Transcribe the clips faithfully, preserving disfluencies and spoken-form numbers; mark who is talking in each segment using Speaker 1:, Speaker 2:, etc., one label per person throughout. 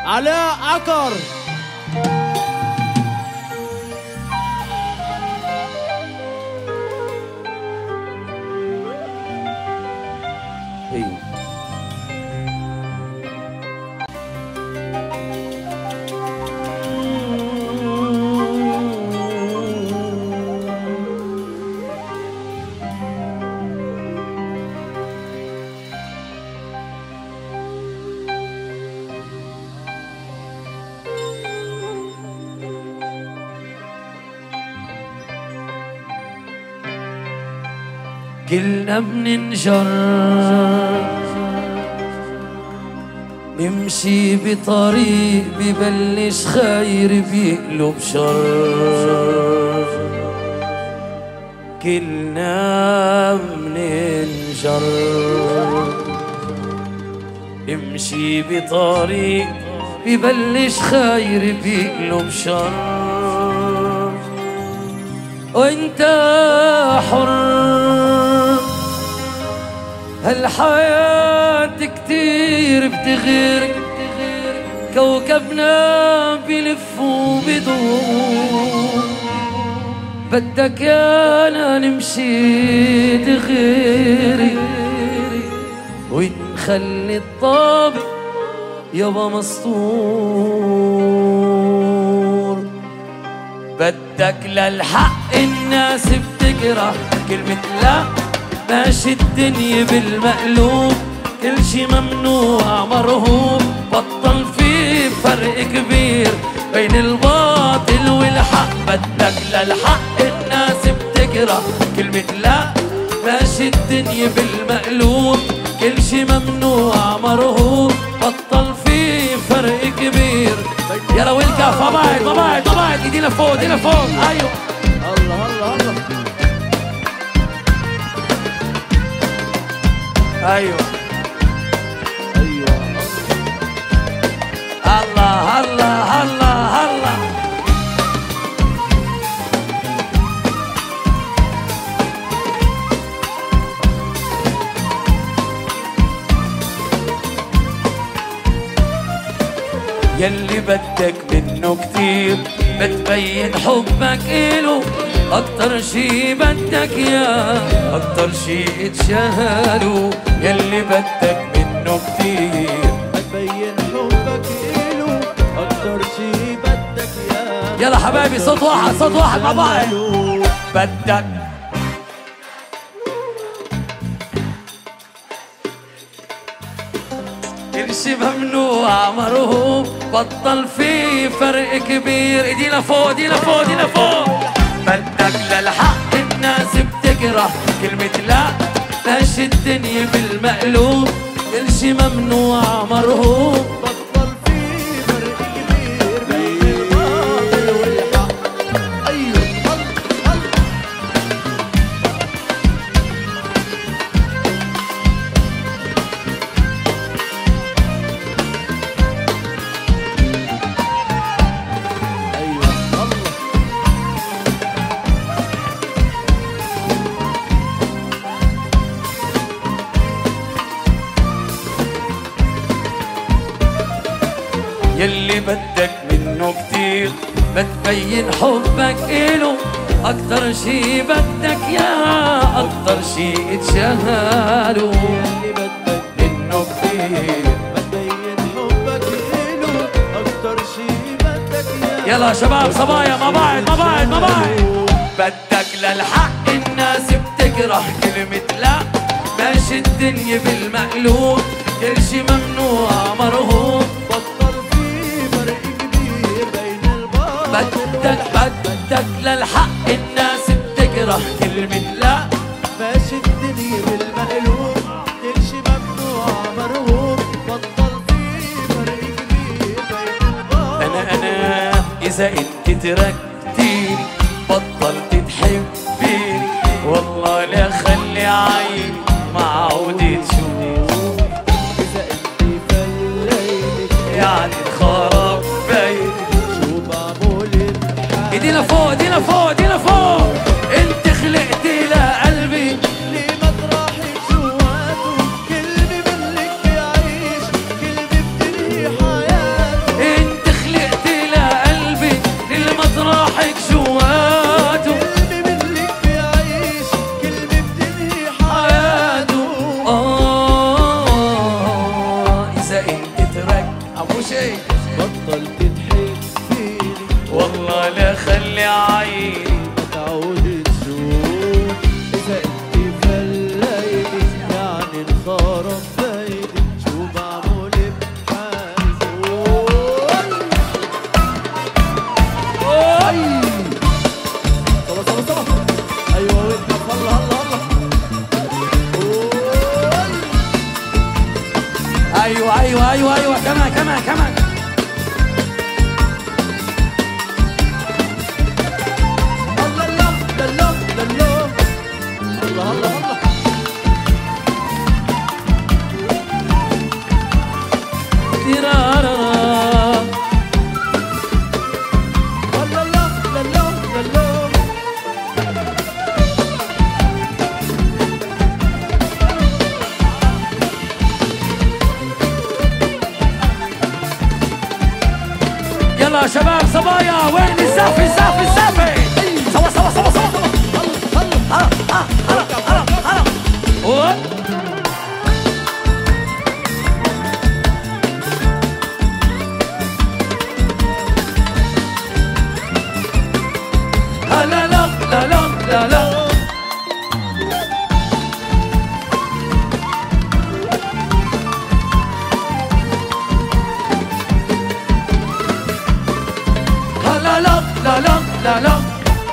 Speaker 1: علاء عكر.
Speaker 2: ايوه
Speaker 3: كلنا بننجر نمشي بطريق ببلش خير بيقلب شر. كلنا بننجر نمشي بطريق ببلش خير بيقلب شر. وانت حر هالحياة كتير بتغير، كوكبنا بلف وبدور. بدك يانا نمشي دغيري ونخلي الطابق يابا مسطور. بدك للحق الناس بتكره كلمة لا، ماشي الدنيا بالمقلوب، كل شي ممنوع مرهوب. بطل في فرق كبير بين الباطل والحق. بدك للحق الناس بتكره كلمة لا، ماشي الدنيا بالمقلوب، كل شي ممنوع مرهوب. بطل في فرق كبير. يلا والكف ما بعد ما بعد ما بعد ايدينا فوق ايدينا فوق. ايوه
Speaker 1: الله الله الله.
Speaker 3: ايوه
Speaker 1: ايوه
Speaker 3: الله الله الله الله. يلي بدك منه كتير بتبين حبك إله، أكتر شي بدك ياه أكتر شي اتشهلوا. يلي بدك منه كتير
Speaker 1: بتبين حبك إله، أكتر شي بدك ياه.
Speaker 3: يلا حبايبي صوت واحد صوت واحد مع بعض. بدك كل شي ممنوع مرهوب. بطل في فرق كبير. ايدينا فوق ايدينا فوق ايدينا فوق. بدك للحق الناس بتكره كلمة لا، ماشي الدنيا بالمقلوب، كل شي ممنوع مرهوب.
Speaker 1: بطل في فرق كبير بين الباطل والحق. أيوه
Speaker 3: يلي بدك منه كتير بتبين حبك إله، أكتر شي بدك ياه أكتر شي اتشهلوا.
Speaker 1: يلي بدك
Speaker 3: منه كتير
Speaker 1: بتبين حبك إله، أكتر شي بدك ياه.
Speaker 3: يلا شباب صبايا ما بعد ما بعد ما بعد. بدك للحق الناس بتكره كلمة لا، ماشي الدنيا بالمقلوب، كل شي ممنوع مرهوب. بدك بدك للحق الناس بتكره كلمة لا،
Speaker 1: ماشي الدنيا بالمقلوب، كل شي ممنوع مرهوب. بطل في فرق كبير بين الباطل.
Speaker 3: أنا أنا إذا أنت تركتيني بطلت تحبيني، والله لا خلي عيني ما عودت تشوف.
Speaker 1: إذا أنت فليتك
Speaker 3: يعني خرب بيتي. ايدينا فوق ايدينا فوق ايدينا فوق. انت خلقتي لقلبي
Speaker 1: ليه مطرحك جواته، كلمة منك بيعيش، كلمة بتنهي حياته.
Speaker 3: شي
Speaker 1: بطلت تحبيني
Speaker 3: والله لا خلي عيني
Speaker 1: تعود تشوف إذا أنت فليتي يعني انخرب بيتي شو بعمل بحالي أي صلا صلا صلا أيوة وقف هلا هلا هلا
Speaker 3: ايوه ايوه ايوه ايوه كمان كمان كمان يلا شباب صبايا وين الزافي الزافي الزافي سوا سوا سوا سوا هلا هلا هلا هلا هلا لا لا لا لا لا لا لا لا لا لا لا لا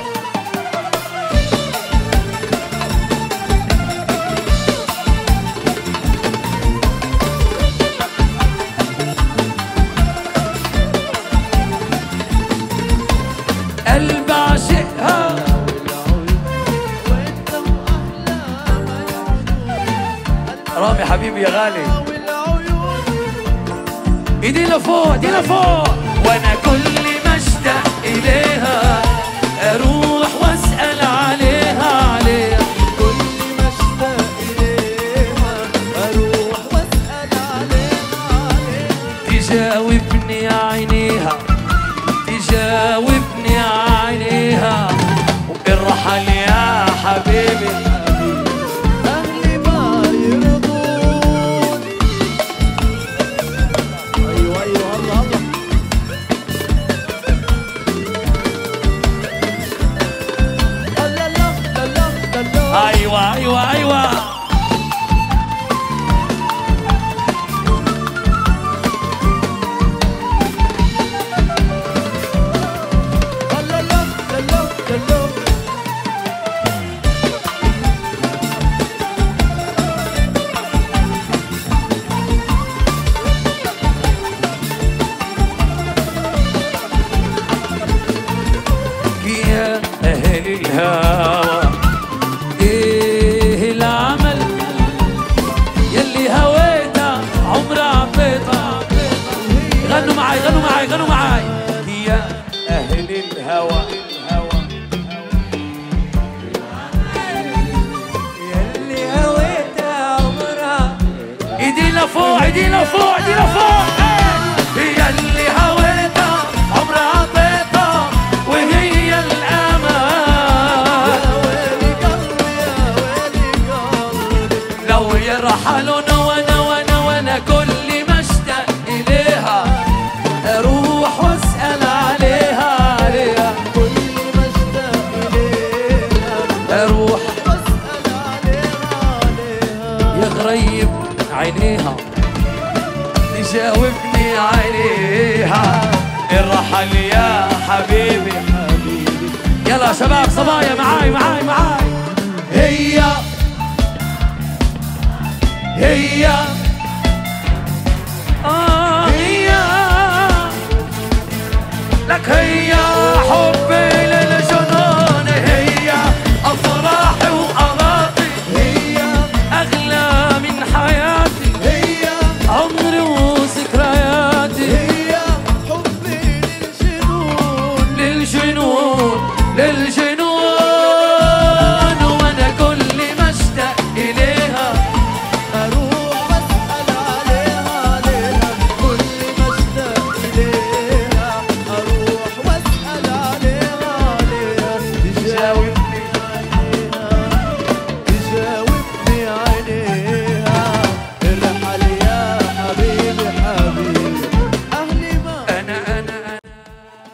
Speaker 3: قلب عاشقها رامي حبيبي يا غالي ايدي لفوق ايدي لفوق وانا كل ما اشتاق اليها اروح واسال عليها عليها
Speaker 1: كل ما اشتاق اليها اروح واسال عليها عليها
Speaker 3: تجاوبني عينيها تجاوبني عينيها وبالرحل يا حبيبي
Speaker 1: اهلي ما يرضون ايوه ايوه هلا هلا لا لا لا لا لا
Speaker 3: ايوه ايوه ايوه
Speaker 1: هلا لا لا لا لا
Speaker 3: يا اهل الهوى ايه العمل يلي هويتها عمرها عبيتها غنوا معاي غنوا معاي غنوا معاي يا اهل الهوى يلي هويتها عمرها ايدي لفوق ايدي لفوق ايدي لفوق يلي هويتها عمرها عبيتها وهي الأمان لو يرحلون وانا وانا وانا كل ما اشتاق اليها اروح واسال عليها عليها
Speaker 1: كل ما اشتاق اليها
Speaker 3: اروح
Speaker 1: واسال عليها عليها
Speaker 3: يا غريب عينيها تجاوبني عينيها الرحل يا حبيبي
Speaker 1: حبيبي
Speaker 3: يلا شباب صبايا معاي معاي معاي هي هي